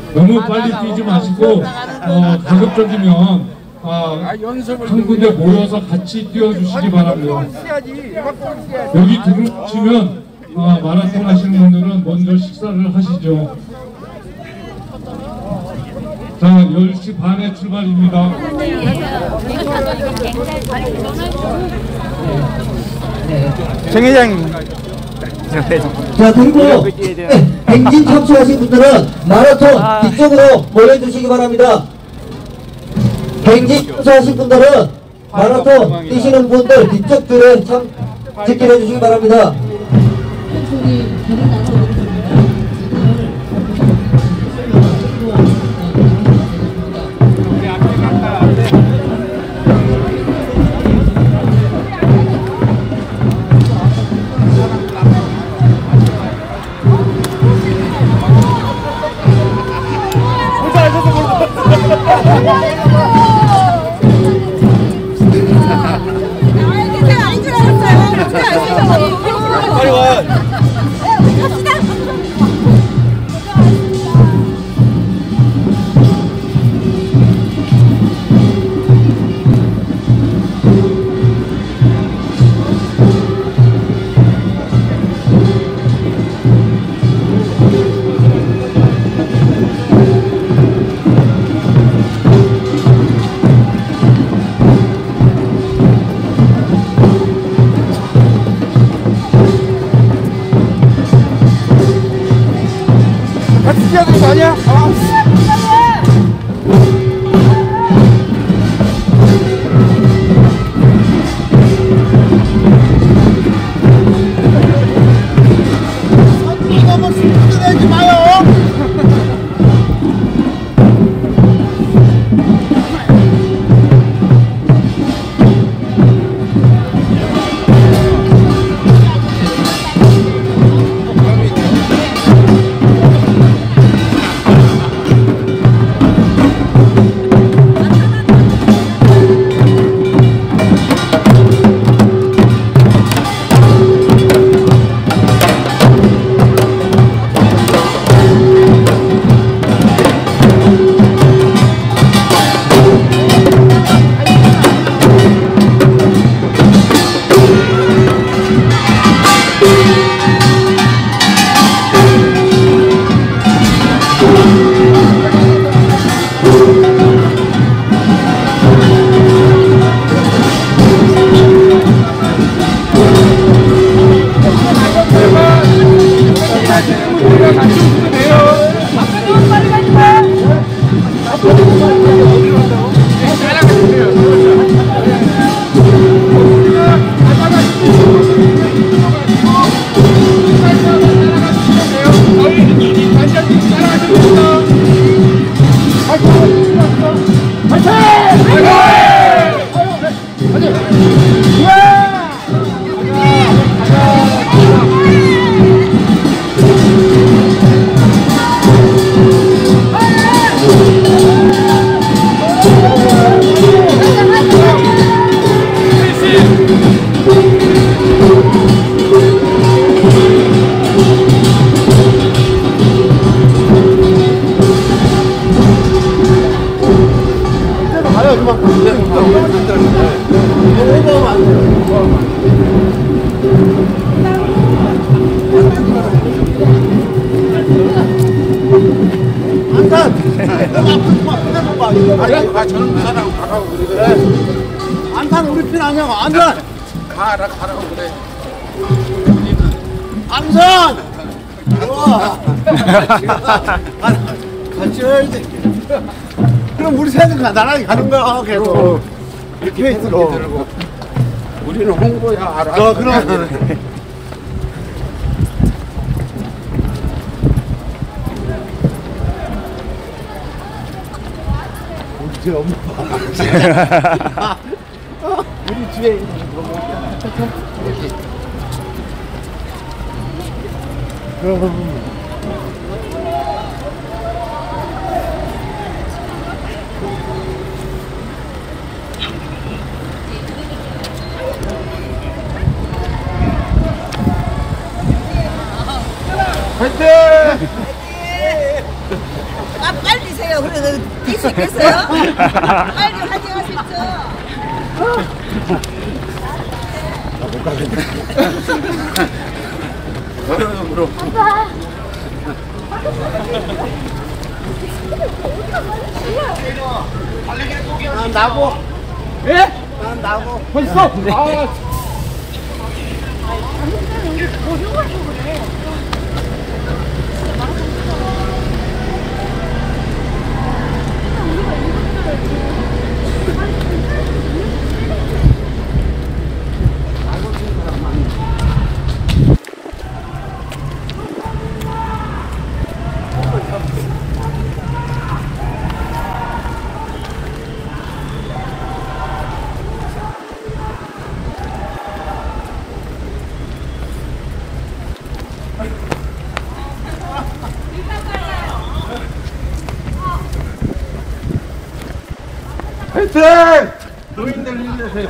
너무 빨리 뛰지 마시고 가급적이면 한 군데 모여서 같이 뛰어주시기 바랍니다. 여기 들어오시면 마라톤 하시는 분들은 먼저 식사를 하시죠. 자, 10시 반에 출발입니다. 정 회장님. 자, 그리고 행진 참석하신 분들은 마라톤 뒤쪽으로 모여주시기 바랍니다. 행진 참석하신 분들은 마라톤 뛰시는 분들 뒤쪽 줄에 직결해 주시기 바랍니다. 빨리 와. 같이 뛰어야 되는 거 아니야? 너무 스피드 내지 마요. 저는 부산하고 가까워 그래. 안산 우리 편 아니야. 안산. 가라고 그래. 안산. 좋아. 같이 해야지. 그럼 우리 셋은 나란히 가는 거야 계속. 이렇게 있어. 우리는 홍보야 알아. 그럼. 우리 엄마. 우리 뒤에 있는 거 그럼. 화이팅! 있어요. 그래서 뛸 수 있겠어요? 빨리 화이팅하십시오. 못 가겠네. 어려움으로. 난 나고. 예? 난 나고. 벌써? 아. 화이팅! 노인들 힘내세요.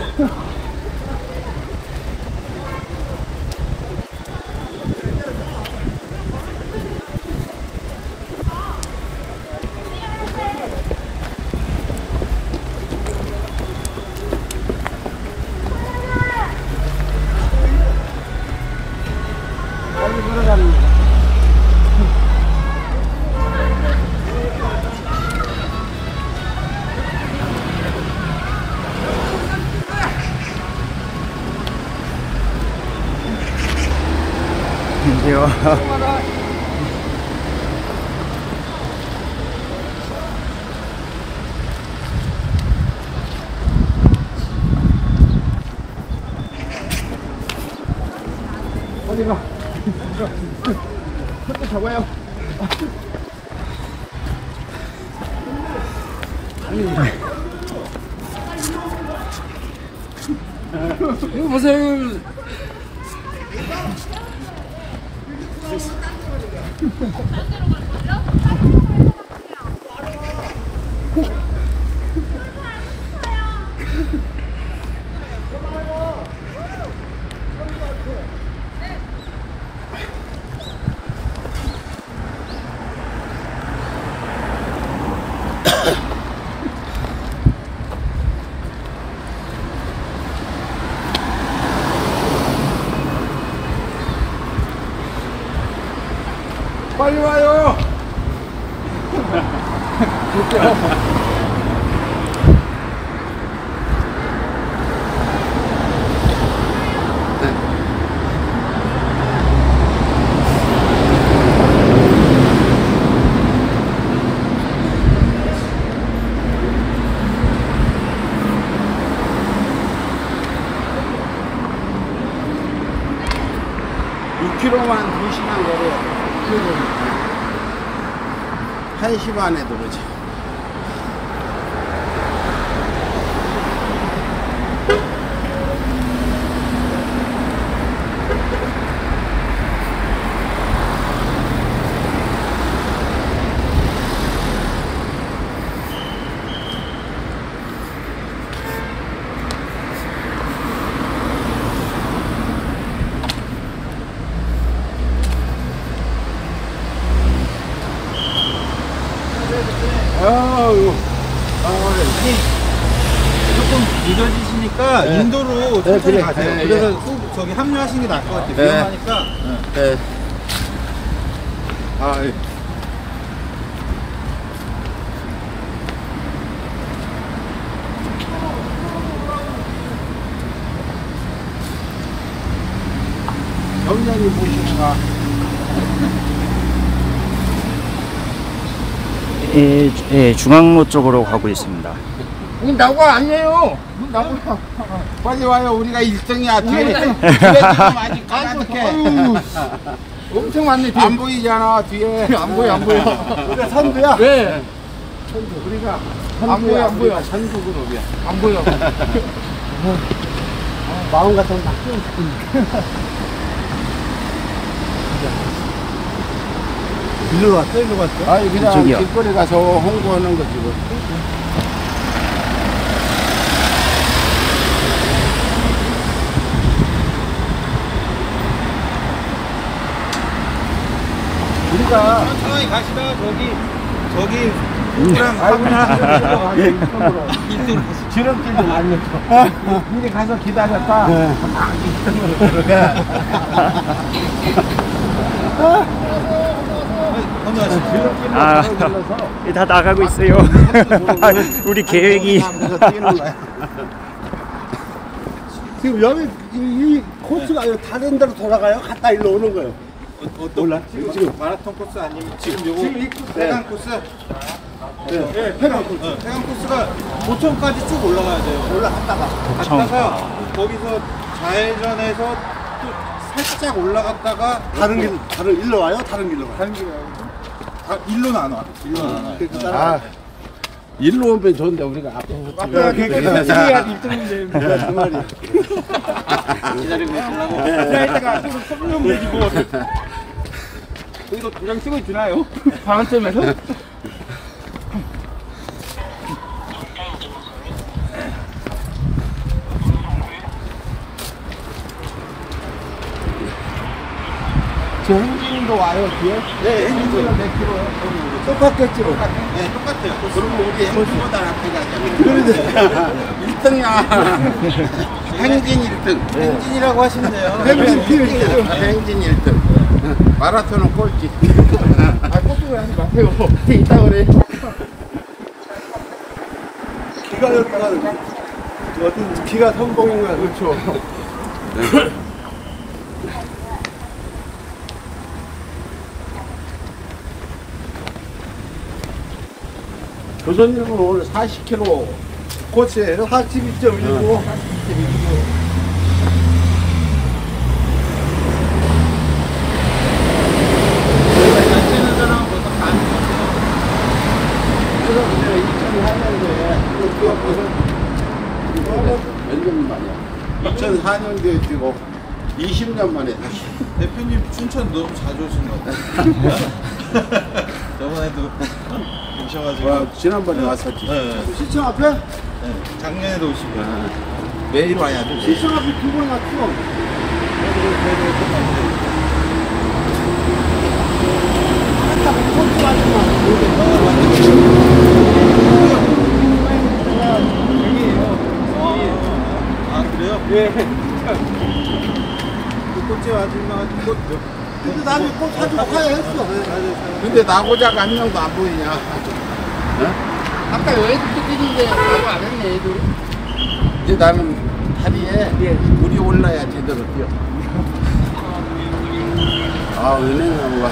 빨리 걸어가는 거. 어디가? 손도 잡아요. 이거 보세요. 빨리 와요. (6km만) 2시간 걸어요. 1시 반에 들어오지. 조금 늦어지시니까 인도로 천천히 가세요. 그래서 후, 저기 합류하시는 게 나을 것 같아요. 위험하니까. 네. 아, 경장님 보시는가? 예, 중앙로 쪽으로 가고 있습니다. 나고 아니에요. 나고 빨리 와요. 우리가 1등이야. 뒤에 지금 많이 가득해. 엄청 많네. 뒤에. 안 보이잖아. 뒤에 안 보여. 우리가 선두야? 왜? 선두. 우리가 안 보여. 선두 그룹이야. 안 보여. 마음 같은 막 일로 왔어? 일로 갔어? 아니 그냥 저기요. 길거리 가서 홍보하는 거지 뭐. 우리가 천천히 가시다 저기 누구랑 하면 지름길도 많이 미리 가서 기다렸다. 아, 다 나가고 있어요. 우리 계획이. 지금 여기 이 코스가 다른 데로 돌아가요? 갔다 일로 오는 거예요? 몰라? 지금 마라톤 코스 아니면 지금 요거 해강 코스? 네, 해강 코스. 해강 코스가 도청까지 쭉 올라가야 돼요. 올라갔다가 갔다가 거기서 좌회전해서 또 살짝 올라갔다가 다른 일로 와요? 다른 길로 가요? 일로는 안 와. 일로는 안 와. 아, 일로 오면 좋은데 우리가 앞에 기다리야 1등인데 그 말이야. 기다리고 있으려고 기다릴 때가 앞으로 서면 되지 뭐. 여기도 도장 찍어주나요? 방안점에서? 저 행진도 와요 뒤에? 네, 행진도 몇 킬로요? 똑같겠지 뭐. 네, 똑같아요. 그럼 우리 행진보다 앞에 가자. 1등이야. 행진 1등. 행진이라고 하시면 돼요. 행진 1등. 마라톤은 꼴찌. 아, 꼴찌를 하지 마세요. 이따 그래. 기가였다가 어떤 기가 성공인 거야. 그렇죠. 조선일보는 오늘 40km 코스예요? 42.19. 몇년 만이야? 2004년도에 뛰고 20년 만에 다시. 대표님 춘천 너무 자주 오신 것 같아요. 저번에도 오셔가지고. 와, 지난번에 왔었지. 네. 시청 앞에? 네. 작년에도 오시고. 매일 와야 돼. 시청 앞에 2번 왔어. 아, 그래요? 예. 꽃제 아줌마가 꽃 근데 나는 꼭 사주고 가야 했어. 근데 나고자가 한 명도 안 보이냐? 아까 애들 뛰는데 나고 안 했네 애들. 이제 나는 다리에 물이 올라야 제대로 뛰어. 아, 은행나무가.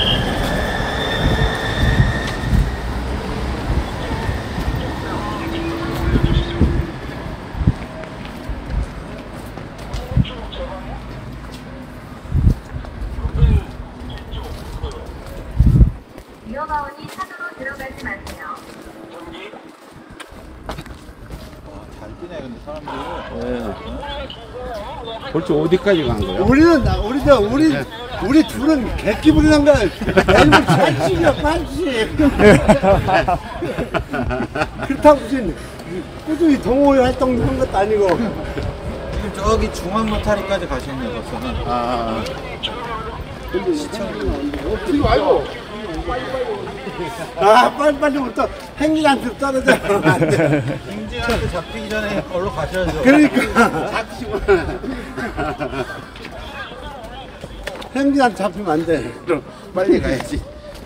위험하오니 차도로 들어가지 마세요. 잘 뛰네, 근데 사람들. 벌써 어디까지 간 거야? 우리 둘은 객기 부리는 거야. 일부 반칙이야, 반칙. 그렇다고 무슨 꾸준히 동호회 활동하는 것도 아니고. 지금 저기 중앙 로타리까지 가셨네요, 벌써는. 아, 근데 시청이 뒤로 와요. 아, 빨리부터 행진한테 떨어져. 안 돼. 행진한테 잡히기 전에 얼른 가셔야죠. 그러니까. 행진한테 잡히면 안 돼. 그럼 빨리 가야지.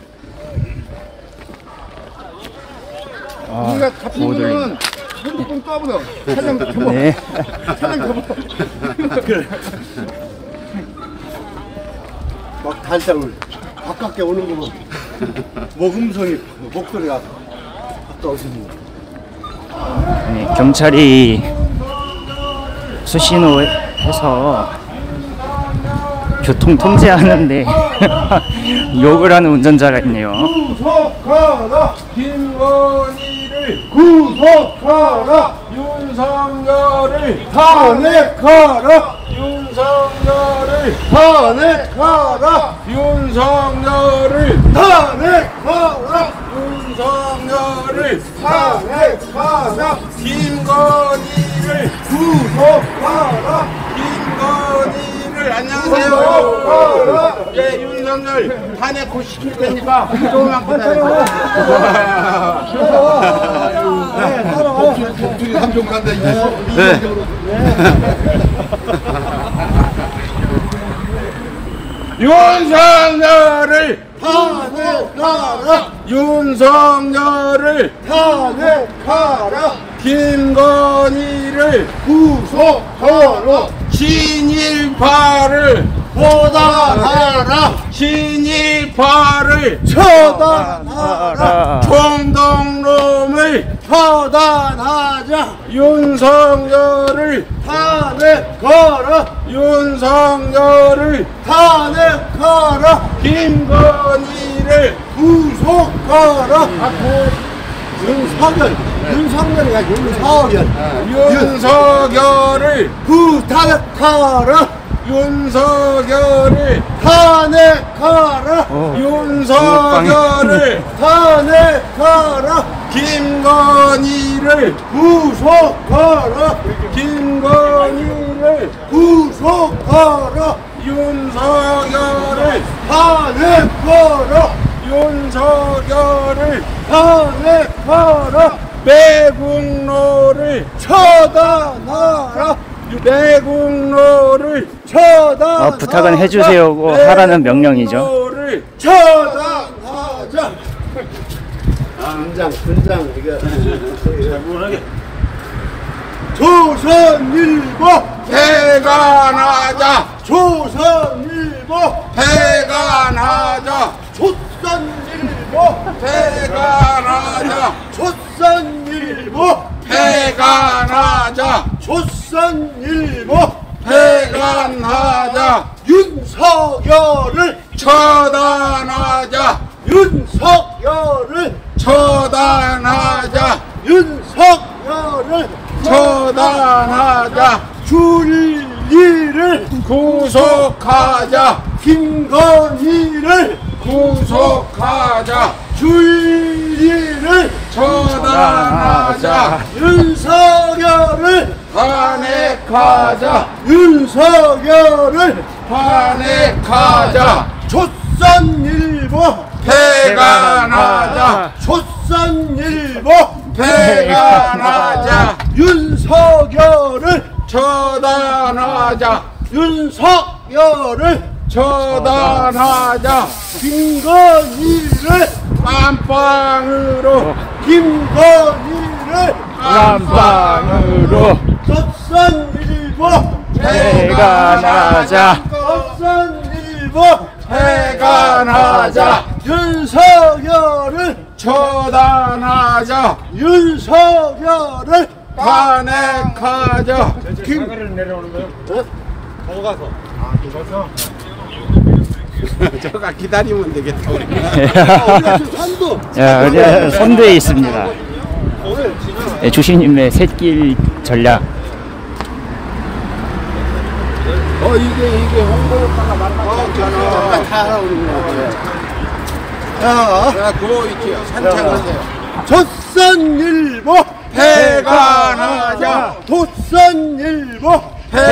우리가 잡히면은 핸드폰 까보자. 차량 접어. 네. 차량 접어. 그래. 막 달짝을 가깝게 오는 거 보면 목음성이 목소리가 가까워지는 거. 아니, 경찰이 수신호에서 교통 통제하는데 욕을 하는 운전자가 있네요. 구속하라 김건희를 구속하라 윤석열을 탄핵하라! 윤석열을 탄핵하라! 윤석열을 탄핵하라! 윤석열을 탄핵하라! 김건희를 구속하라! 김건희를 윤석열 안녕하세요. 예, 윤석열 탄핵 곧 시킬 테니까 조금만 기다려요. 독주리 3종 간다 이제. 네. 윤석열을 탄핵하라. 윤석열을 탄핵하라. 김건희를 구속하라. 친일파를 보단하라. 친일파를 처단하라. 총동놈을 처단하자. 윤석열을 탄핵하라. 윤석열을 탄핵하라. 김건희를 구속하라. 윤석열이가 윤석열. 윤석열을 구속하라. 윤석열을 탄핵하라. 윤석열을 탄핵하라. 김건희를 구속하라. 김건희를 구속하라. 윤석열을 탄핵하라. 윤석열을 탄핵하라. 매국노를 처단하라. 매국노를 처단하라. 부탁은 해주세요고 하라는 명령이죠. 처단하자. 군장 이거 조선일보 폐간하자 조선일보 폐간하자 조선일보 폐간하자 조선일보 폐간하자 조선일보 폐간하자 윤석열을 처단하자 윤석열을 처단하자 윤석열을 처단하자 줄리를 구속하자 김건희를 구속하자 줄리를 처단하자 윤석열을 탄핵하자 윤석열을 탄핵하자 조선일보 폐간하자 조선일보 폐간하자 윤석열을 처단하자 윤석열을 처단하자 김건희를 깜빵으로 김건희를 깜빵으로 조선일보 폐간하자 조선일보 폐간하자 윤석열을 처단하자 윤석열을 탄핵하자 저가 기다리면 되겠다 우리. 산도 야, 선두에 있습니다. 네, 조신님의 샛길 전략. 이게 홍보효과가 많다. 다 알아오는 자, 그거 있지요. 산책하세요. 조선일보 폐간하자 조선일보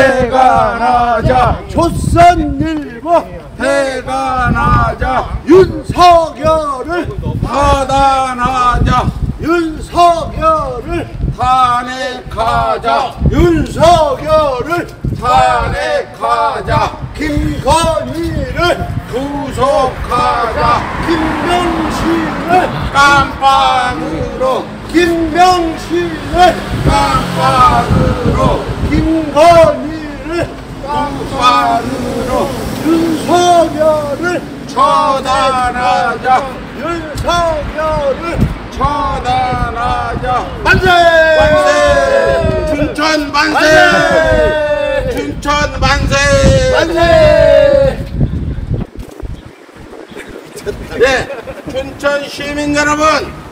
폐간하자 조선일보 폐간하자 윤석열을 처단하자 윤석열을 탄핵하자 윤석열을 탄핵하자 김건희를 구속하자 김명신을 깜빵으로 김명신을 깜빵으로 김건희를 깜빵으로 윤석열을 처단하자 윤석열을 처단하자 만세! 만세! 춘천 만세! 춘천 만세! 만세! 네, 춘천 시민 여러분,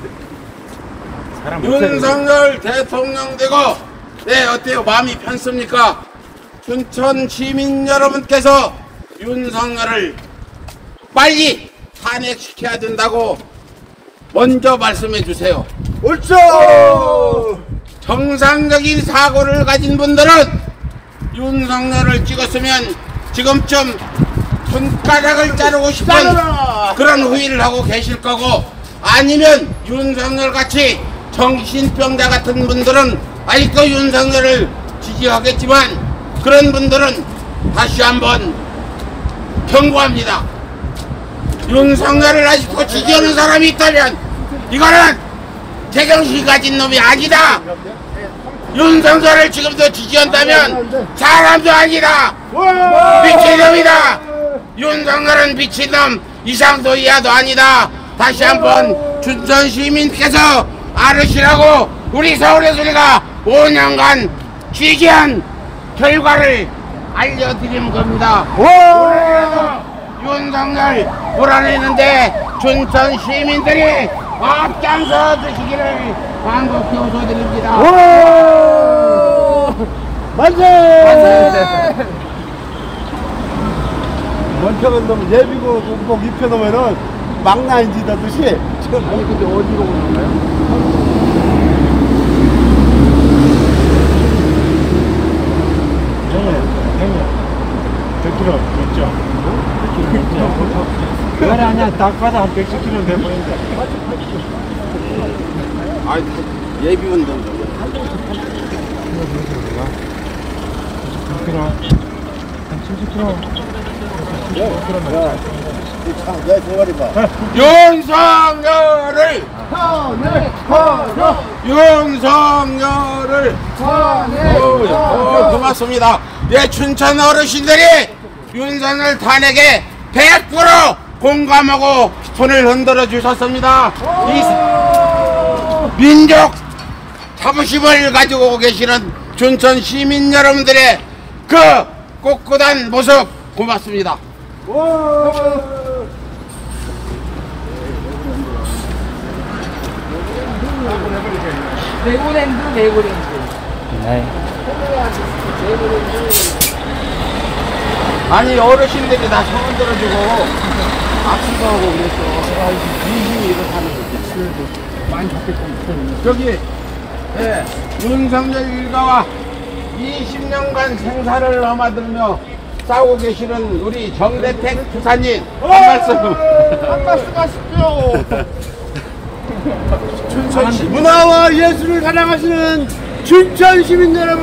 윤석열 대통령 되고, 네, 어때요? 마음이 편습니까? 춘천 시민 여러분께서 윤석열을 빨리 탄핵시켜야 된다고 먼저 말씀해 주세요. 옳죠! 정상적인 사고를 가진 분들은 윤석열을 찍었으면 지금쯤 손가락을 자르고 싶은 그런 후회를 하고 계실 거고, 아니면 윤석열 같이 정신병자 같은 분들은 아직도 윤석열을 지지하겠지만, 그런 분들은 다시 한번 경고합니다. 윤석열을 아직도 지지하는 사람이 있다면 이거는 제정신 가진 놈이 아니다. 윤석열을 지금도 지지한다면 사람도 아니다. 미친놈이다. 윤석열은 미친놈, 이상도 이하도 아니다. 다시 한번 춘천 시민께서 알으시라고 우리 서울의 소리가 5년간 취재한 결과를 알려드린 겁니다. 오늘이라도 윤석열 몰아내는데 춘천 시민들이 앞장서 주시기를 간곡히 호소드립니다. 만세! 원평은 너무 예비고 꼭 입혀놓으면은 망나인 지다듯이. 아니 근데 어디로 오는 거예요? 형님 100km 됐죠? 100km 됐죠? 그래 아니야 딱 가다 한 110km 돼버린다. 아, 예비운동. 100km 한 70km. 내 대가리 봐. 윤석열을 윤석열을 고맙습니다. 예, 춘천 어르신들이 윤석열 탄핵에 100% 공감하고 손을 흔들어 주셨습니다. 이 민족 자부심을 가지고 계시는 춘천 시민 여러분들의 그 꼿꼿한 모습 고맙습니다. 네. 아니 어르신들이 다 손 흔들어주고 악수도 하고 그랬어. 민심이 이렇다는 거지. 많이 바뀌었습니다. 저기 윤석열 일가와 20년간 생사를 넘어들며 싸우고 계시는 우리 정대택 주사님 한 말씀 하십시오. 춘천시 문화와 예술을 사랑하시는 춘천 시민 여러분.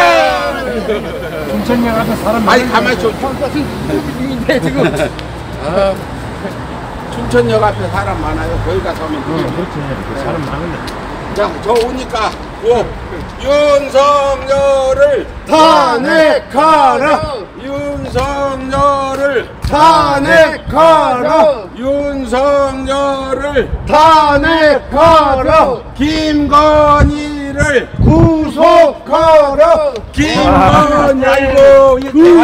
춘천역 앞에 사람 아니 가만히 좀 중인데 지금 춘천역 앞에 사람 많아요. 거기 가서 하면 돼요. 그렇지. 사람 많은데. 자, 저 오니까 윤석열을 탄핵하라. 윤석열을 탄핵하라. 윤석열을 탄핵하라. 김건희를 구속하라. 김건희 아이고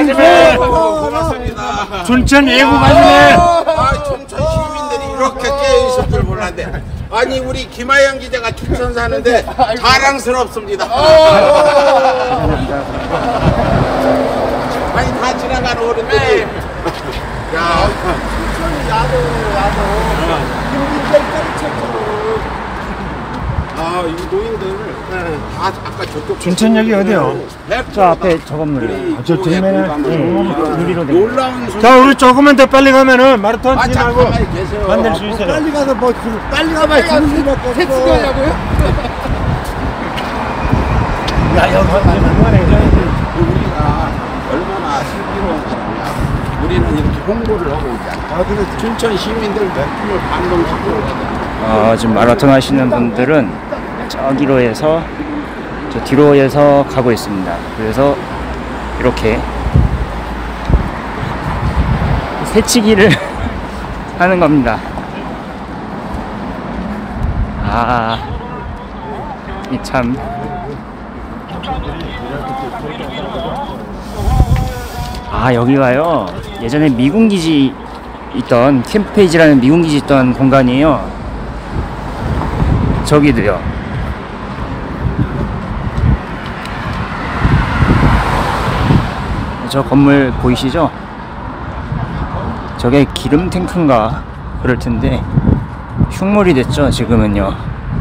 고맙습니다. 춘천 애국 아니네. 아, 춘천 시민들이 이렇게 깨어 있을 줄 몰랐네. 아니 우리 김하영 기자가 춘천 사는데 자랑스럽습니다. 아니 다 지나가는 어른들이 야 아, 이 노인들 다 아까 저쪽 춘천역이 어디요? 저 앞에 저 건물. 저 뒷면에 유리로 된 놀라운 소리. 자, 우리 조금만 더 빨리 가면은 마라톤 아, 팀하고 잠깐만 계세요. 만날 수 있어요. 빨리 가서 뭐 빨리 가봐야 주는 수밖에 없어. 택시가냐고요? 야, 여기 우리가 얼마나 슬기로운 사람이야. 우리는 이렇게 홍보를 하고 있잖아. 아, 그래. 춘천 시민들 몇분을 감동시키고 지금 마라톤 하시는 분들은 저기로 해서 저 뒤로 해서 가고 있습니다. 그래서 이렇게 새치기를 하는 겁니다. 이 참 여기가요 예전에 미군기지 있던 캠페이지라는 미군기지 있던 공간이에요. 저기도요. 저 건물 보이시죠? 저게 기름 탱크인가 그럴 텐데 흉물이 됐죠 지금은요.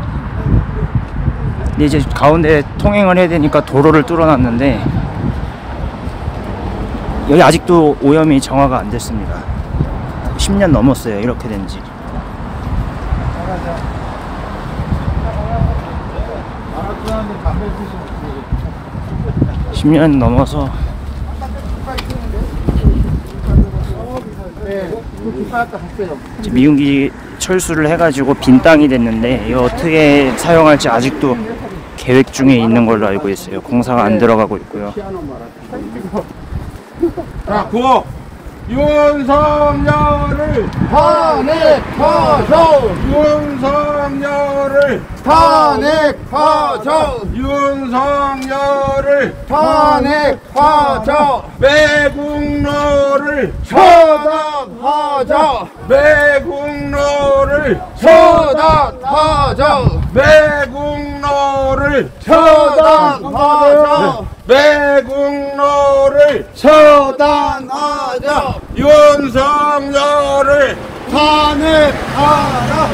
근데 이제 가운데 통행을 해야 되니까 도로를 뚫어놨는데 여기 아직도 오염이 정화가 안 됐습니다. 10년 넘었어요, 이렇게 된 지. 10년 넘어서 미군기 철수를 해가지고 빈 땅이 됐는데 이거 어떻게 사용할지 아직도 계획 중에 있는 걸로 알고 있어요. 공사가 안 들어가고 있고요. 자, 구호 윤석열을 탄핵하자. 윤석열을 탄핵하자. 윤석열을 탄핵하자. 매국노를 처단하자. 매국노를 처단하자. 매국노를 처단하자. 매국노를 처단하자. 윤석열을 탄핵하라.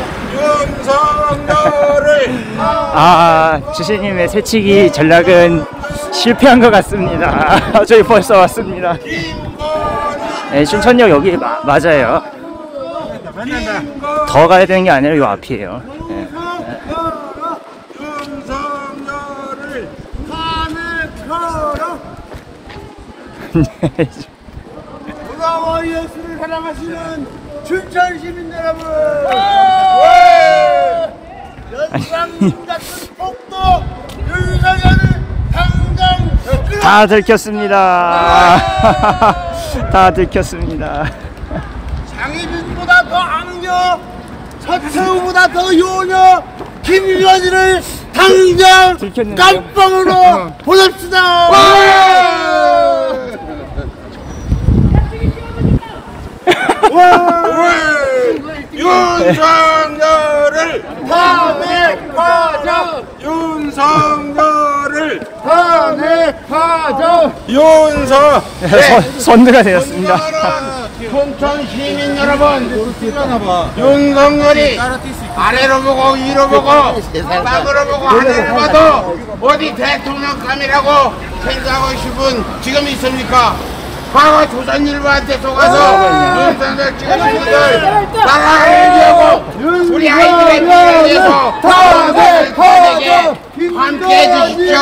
윤석열을 주시님의 새치기 전략은 실패한 것 같습니다. 저희 벌써 왔습니다. 네, 춘천역 여기 맞아요. 더 가야 되는 게 아니라 요 앞이에요. 네. 윤석열을 탄핵하라. 보라와 예수를 사랑하시는 춘천 시민 여러분, 연방님 같은 폭도 윤석열을 당장 다 들켰습니다. 다 들켰습니다. 장희빈보다 더 악녀, 서채우보다 더 요녀 김건희를 당장 들켰는데요? 깜빵으로 보냅시다. 윤석열을 탄핵하자. 윤석열을 탄핵하자. 선두가 되었습니다. 춘천 시민 여러분, 윤석열이 아래로 보고 위로 보고 땅으로 보고 하늘을 봐도 어디 대통령감이라고 생각하실 분 지금 있습니까? 과거 조선일보한테 속아서 윤석열 찍으신 분들 따라하려고 우리 아이들의 미래를 위해서 탄핵하게 함께해 주십시오.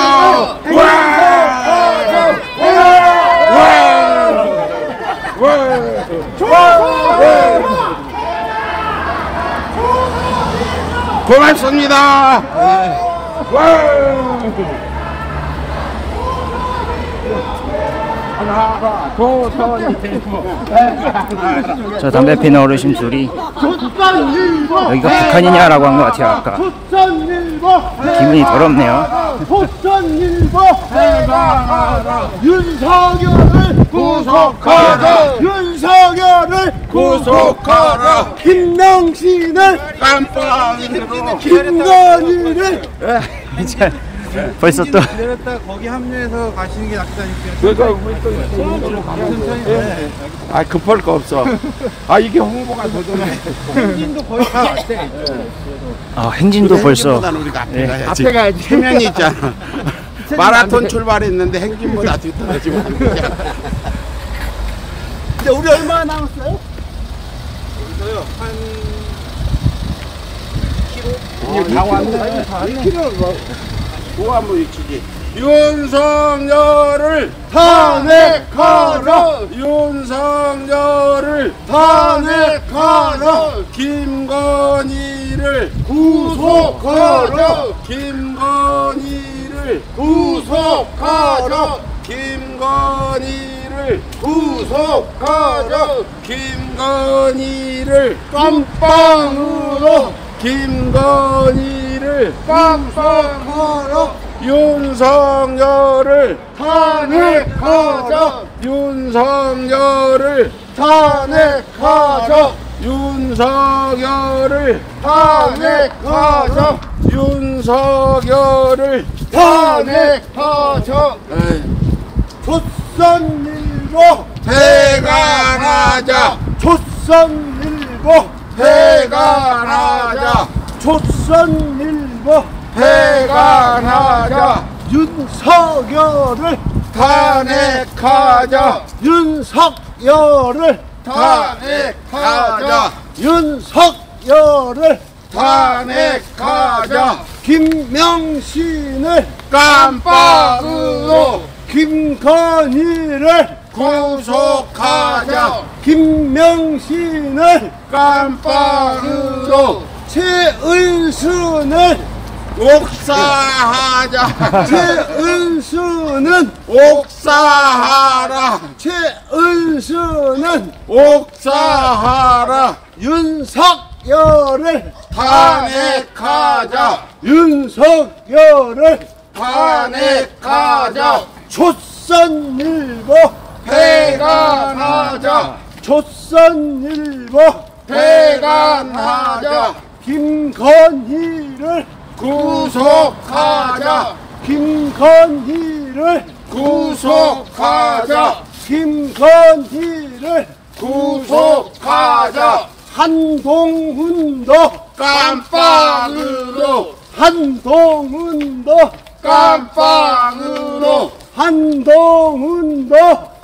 고맙습니다. 저 담배 피는 어르신 둘이 여기가 북한이냐라고 한 것 같아요. 아까 기분이 더럽네요. 조선일보 해방하라. 윤석열을 구속하라. 윤석열을 구속하라. 김명신을 깜빵으로, 김건희를 벌써 또 내렸다 거기 합류해서 가시는 게 낫다니까. 아, 급할 거 없어. 아, 이게 홍보가 되잖아요. 행진도 거의 다 왔대. 행진도 벌써 우리가 앞에 가야지. 앞에 가야지. 체면이 있잖아. 마라톤 출발했는데 행진보다 뒤떨어지 뭐. 근데 우리 얼마나 남았어요? 여기서요 한 다 왔네. 1km 뭐 한번 외치지. 윤석열을 탄핵하라. 윤석열을 탄핵하라. 김건희를 구속하라. 김건희를 구속하라. 김건희를 구속하라. 김건희를 깜빵으로, 김건희를 깜빵으로. 윤석열을 탄핵하자. 윤석열을 탄핵하자. 윤석열을 탄핵하자. 윤석열을 탄핵하자. 조선일보 대간하자. 조선일보 대간하자. 조선일보 대간하자. 윤석열을 탄핵하자. 윤석열을 탄핵하자. 윤석열을 탄핵하자. 김명신을 깜빡으로 김건희를 구속하자. 김명신을 깜빡으로 최은순을 옥사하자. 최은순은 옥사하라. 최은순은 옥사하라. 윤석열을 탄핵하자. 윤석열을 탄핵하자. 조선일보 폐간하자. 조선일보 폐간하자. 김건희를 구속하자. 김건희를 구속하자. 김건희를 구속하자. 한동훈도 깜빡으로 한동훈도 깜빡으로 한동훈도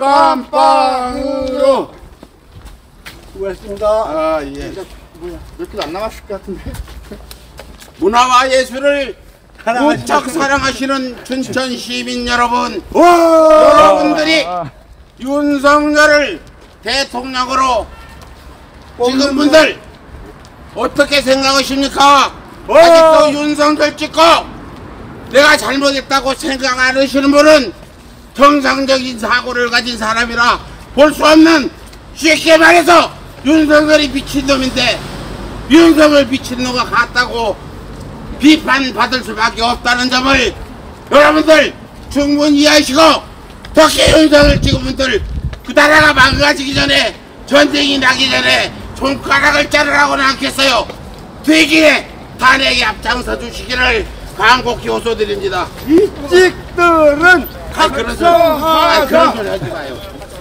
깜빡으로. 수고했습니다. 아, 예. 몇 개 안 남았을 것 같은데. 문화와 예술을 무척 사랑하시는 춘천 시민 여러분, 여러분들이 윤석열을 대통령으로 찍은 분들 어떻게 생각하십니까? 아직도 윤석열 찍고 내가 잘못했다고 생각 안 하시는 분은 정상적인 사고를 가진 사람이라 볼 수 없는, 쉽게 말해서 윤석열이 미친놈인데 윤석열 미친놈과 같다고 비판받을 수밖에 없다는 점을 여러분들 충분히 이해하시고, 특히 윤석열 찍은 분들 그 나라가 망가지기 전에, 전쟁이 나기 전에 손가락을 자르라고는 않겠어요. 되기에 탄핵에 앞장서 주시기를 간곡히 호소드립니다. 이 찍들은 그런 소리 하지 마요.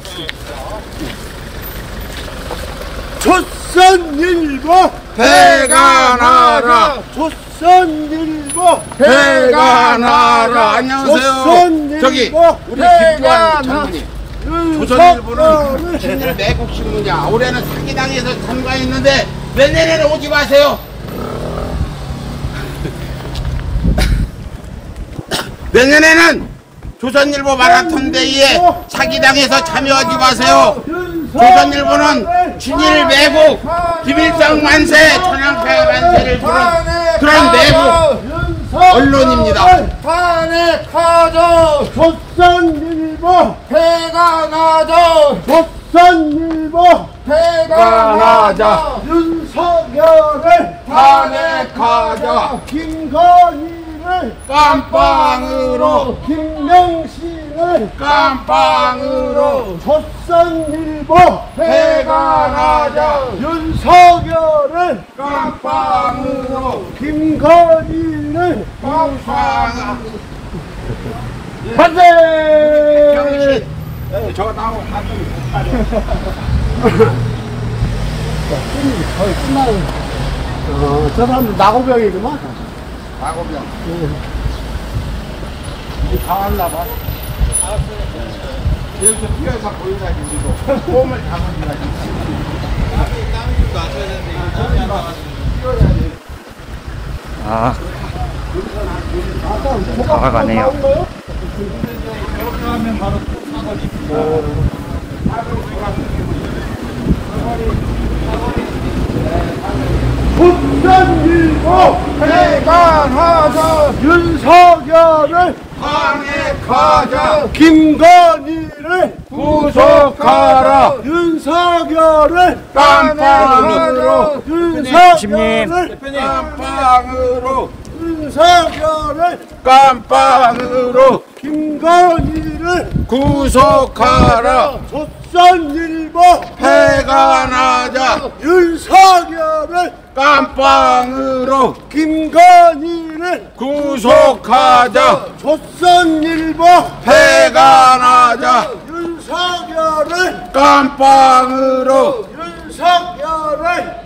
조선일보 폐간하라. 조선일보 폐간하라. 안녕하세요. 조선일보 저기 우리 김주환 장군님. 조선일보는 친일 매국 신문이야. 올해는 사기당해서 참가했는데 내년에는 오지 마세요. 내년에는 조선일보 마라톤 대회에 사기당해서 참여하지 마세요. 조선일보는 친일 매국, 김일성 만세, 천황폐하 만세를 부른 그런 매국 언론입니다. 탄핵하자. 조선일보 폐간하자. 조선일보 폐간하자. 윤석열을 탄핵하자. 김건희를 깜빵으로 김명신을 깜빵으로 조선일보 폐간하자. 윤석열을 깜빵으로 김건희를 깜빵으로. 반대. 저거 나오고 저 사람들 나고병이구만. 마고병. 이제 다 왔나봐. 여기서 피어서 보이나지, 우리도. 꼼을 담아주라지. 아, 다 가네요. 조선일보 폐간하자. 윤석열을 탄핵하자. 김건희를 구속하라. 윤석열을 깜빵으로 윤석열을 깜빵으로 윤석열을 깜빵으로 김건희를 구속하라. 조선일보 폐간하자. 윤석열을 깜빵으로 김건희를 구속하자. 조선일보 폐간하자. 윤석열을 깜빵으로 윤석열을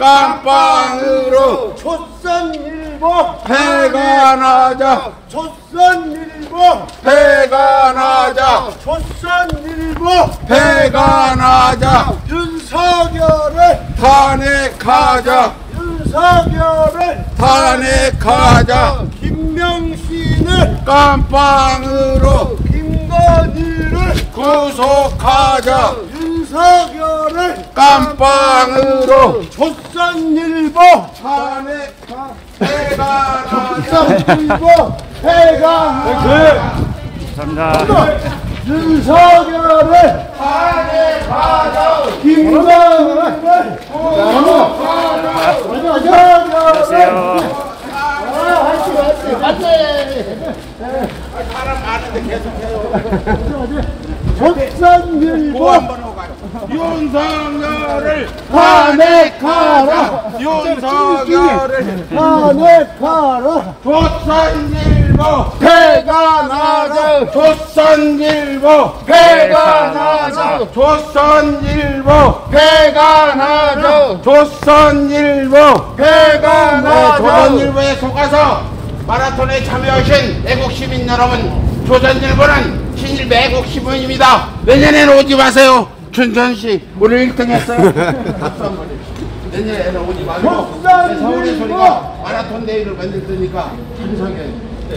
깜빵으로 조선일보 폐간하자. 조선일보 패가 나자 조선일보 패가 나자 윤석열을 탄핵하자 윤석열을 탄핵하자 김명신을 깜빵으로 김건희를 구속하자 윤석열을 깜빵으로 조선일보 패가 나자 조선일보 패가 감사합니다. 윤석열을 탄핵하자 김건희를 안녕하세요. 사람 많은데 계속해요. 조선일보 윤석열을 탄핵하라 윤석열을 탄핵하라 조선일보 패가 나자 조선일보 패가 나자 조선일보 패가 나자 조선일보 패가 나자 조선일보에 속아서 마라톤에 참여하신 애국 시민 여러분, 조선일보는 신일 애국 신문입니다. 내년에는 오지 마세요. 춘천시 오늘 1등 했어요. 내년에는 오지 말고 서울의 소리가 마라톤 대회를 만들 테니까 참석해.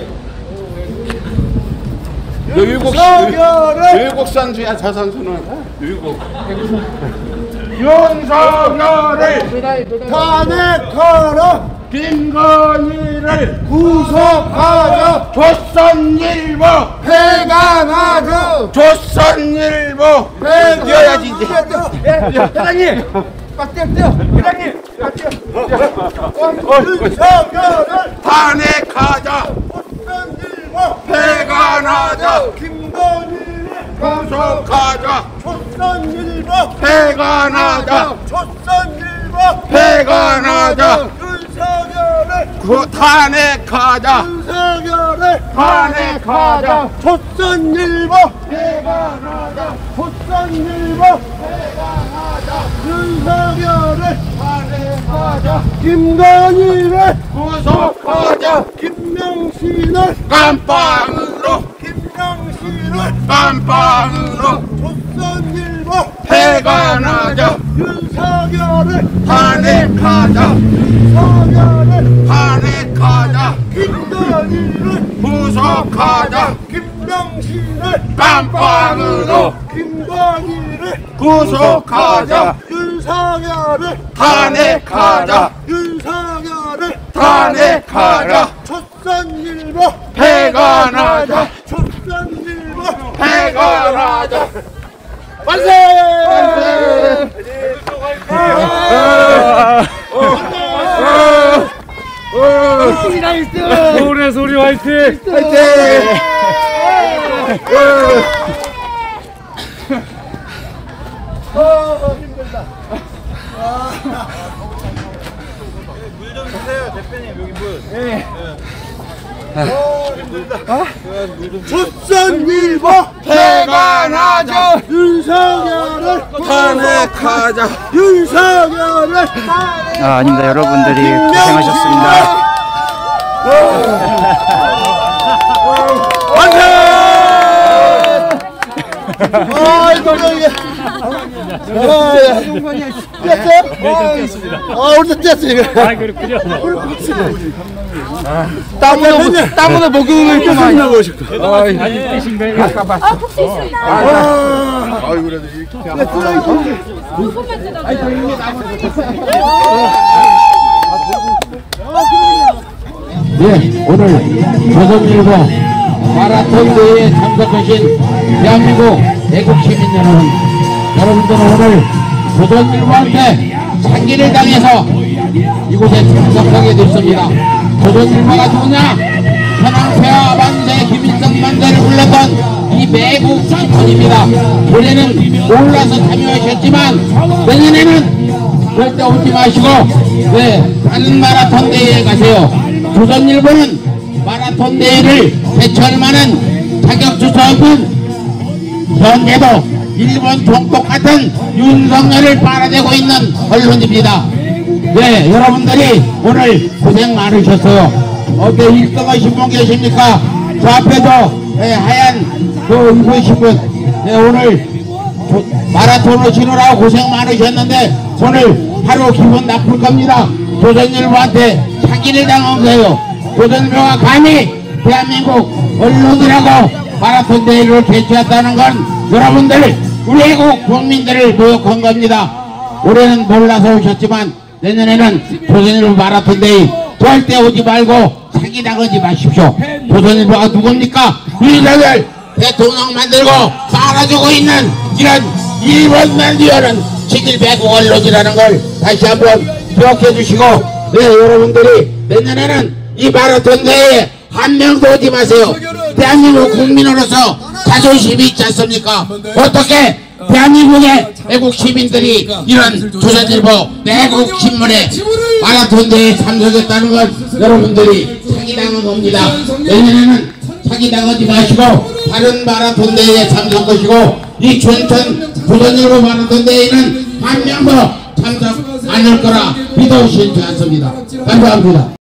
율곡 선수야. 저 선수는 율곡. 윤석열을 탄핵하라 김건희를 구속하라 조선일보 패가 나자 조선일보 패가 뛰어야지 이제. 회장님 회장님 윤석열을 탄핵하자 조선일보 패가 나자 김건희를 구속하자 조선일보 패가 나자 조선일보 패가 나자 윤석열을 탄핵하자 윤석열을 탄핵하자 조선일보 패가 나자 조선일보 윤석열을 탄핵하자 김건희를 구속하자 김명신을 깜빵으로 김명신을 깜빵으로 조선일보 패가 나자 윤석열을 탄핵하자 윤석열을 탄핵하자 김건희를 구속하자 김명신을 깜빵으로 김건희를 구속하자 윤석열을 탄핵하자 윤석열을 탄핵하자 조선일보 패가 나자 조선일보 패가 나자 만세! 서울의 소리 화이팅! 힘들다. 물 좀 주세요, 대표님. 여기 물. 네. 힘들다. 조선일보 패가 나자 윤석열을 탄핵하자 윤석열을 탄핵. 아닙니다. 여러분들이 고생하셨습니다. 아이고 이게 뛰었어요? 우리도 뛰었어요. 아, 그렇군요. 땀으로 목욕을 계속 나고 싶어. 아직 뛰신가요? 아이고 그래도 이렇게 네, 오늘 조선일보 마라톤 대회에 참석하신 대한민국 애국 시민 여러분, 여러분들은 오늘 조선일보한테 장기를 당해서 이곳에 참석하게 됐습니다. 조선일보가 누구냐? 현황폐하 만세, 김일성 만세를 불렀던 이 매국 신문입니다. 올해는 몰라서 참여하셨지만 내년에는 절대 오지 마시고 다른 마라톤 대회에 가세요. 조선일보는 마라톤 대회를 개최할 만한 자격주소 없는 현재도 일본 종북 같은 윤석열을 빨아대고 있는 언론입니다. 네, 여러분들이 오늘 고생 많으셨어요. 어때 1등하신 분 계십니까? 저 앞에도 하얀 그 입으신 분 오늘 마라톤 오시느라고 고생 많으셨는데 오늘 하루 기분 나쁠 겁니다. 조선일보한테 사기를 당한 거예요. 조선일보가 감히 대한민국 언론이라고 마라톤 대회를 개최했다는 건 여러분들 우리 애국 국민들을 모욕한 겁니다. 올해는 몰라서 오셨지만 내년에는 조선일보 마라톤 대회 절대 오지 말고 사기 당하지 마십시오. 조선일보가 누굽니까? 우리들 대통령 만들고 말아주고 있는 이런 일본만 리어는 식일배국 언론이라는 걸 다시 한번 기억해 주시고, 네, 여러분들이 내년에는 이 마라톤 대회에 한 명도 오지 마세요. 대한민국 국민으로서 자존심이 있지 않습니까? 어떻게 대한민국의 애국 시민들이 이런 조선일보 애국 신문에 마라톤 대회에 참석했다는 건 여러분들이 사기당한 겁니다. 내년에는 사기당하지 마시고 다른 마라톤 대회에 참석하시고 이 춘천 조선일보 마라톤 대회는 한 명도 참석 안 할 거라 믿어오시지 않습니다. 감사합니다.